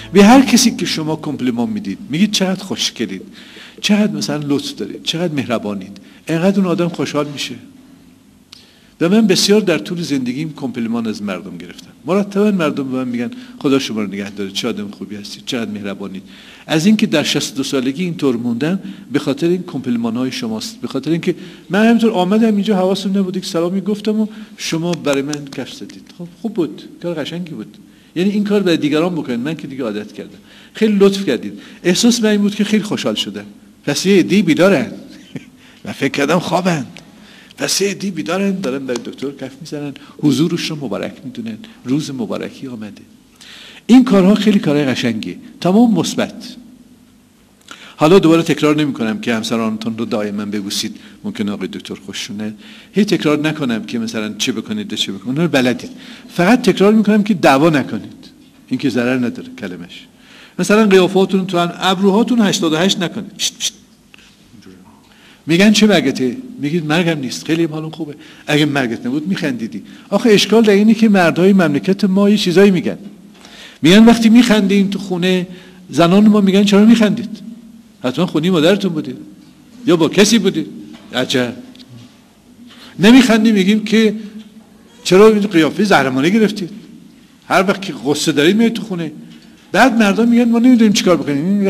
به هر کسی که شما کمپلیمان میدید، میگید چقدر خوشگلید، چقدر مثلا لطف دارید، چقدر مهربانید، اینقدر اون آدم خوشحال میشه. و من بسیار در طول زندگیم کمپلیمان از مردم گرفتم. مرتبا مردم به من میگن خدا شما رو نگه داره، چه آدم خوبی هستید، چقدر مهربانید. از اینکه در 62 سالگی اینطور موندم به خاطر این کمپلیمان های شماست، به خاطر اینکه من همینطور آمدم اینجا حواسم نبود که سلامی گفتم و شما برای من کف زدید. خب خوب بود، کار قشنگی بود. یعنی این کار برای دیگران بکنید، من که دیگه عادت کردم. خیلی لطف کردید. احساس من این بود که خیلی خوشحال شدم. پس یه عده‌ای بیدارن و فکر کردم خوابند. پس یه عده‌ای بیدارن دارن برای دکتر کف میزنن، حضورش رو مبارک میدونن، روز مبارکی آمده. این کارها خیلی کارهای قشنگیه، تمام مثبت. حالا دوباره تکرار نمی کنم که همسرانتون رو دائما ببوسید، ممکنه آقای دکتر خوششونه. هی تکرار نکنم که مثلا چه بکنید و چه بکنید، اون رو بلدید. فقط تکرار میکنم که دعوا نکنید، این که ضرر نداره کلمش. مثلا قیافاتون تو ابروهاتون 88 نکنید. میگن چه مرگته؟ میگید مرگم نیست، خیلی حالم خوبه. اگه مرگت نبود میخندیدی. آخه اشکال در اینه که مردهای مملکت ما یه چیزایی میگن وقتی میخندیم تو خونه، زنان ما میگن چرا میخندید؟ حتما خونی مادرتون بودید یا با کسی بودید. عجب. نمیخندیم میگیم که چرا این قیافه زهرمانی گرفتید؟ هر وقت که غصه دارید میاد تو خونه. بعد مردم میگن ما نمیدونیم چیکار بکنیم.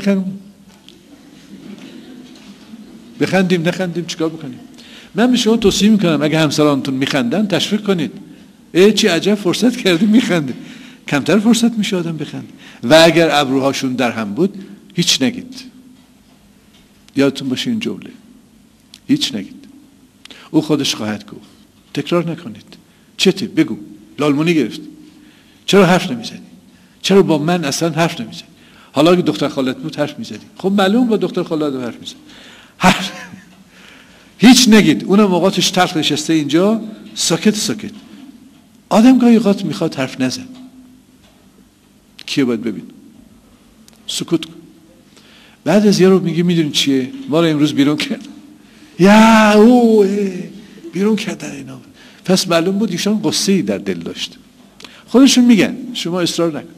بخندیم نخندیم چیکار بکنیم؟ من به شما توصیه میکنم اگه همسرانتون میخندن تشویق کنید. چی عجب فرصت کردی میخنده. کمتر فرصت میشه آدم بخنده. و اگر ابروهاشون در هم بود هیچ نگید. یادتون باشه این جمله، هیچ نگید. او خودش خواهد گفت. تکرار نکنید. چته؟ بگو. لالمونی گرفتی؟ چرا حرف نمیزنی؟ چرا با من اصلا حرف نمیزنی؟ حالا اگه دختر خالت بود حرف میزدی. خب معلوم با دختر خالت حرف میزنی. هیچ نگید. اونم اوقاتش تلخ نشسته اینجا ساکت. آدم گاهی اوقات میخواد حرف نزن. کیه باید ببین؟ سکوت کن. بعد از یه رو میگی میدونی چیه؟ ما رو امروز بیرون کرد. بیرون کردن اینا. پس معلوم بود ایشان قصه‌ای در دل داشت. خودشون میگن، شما اصرار نکن.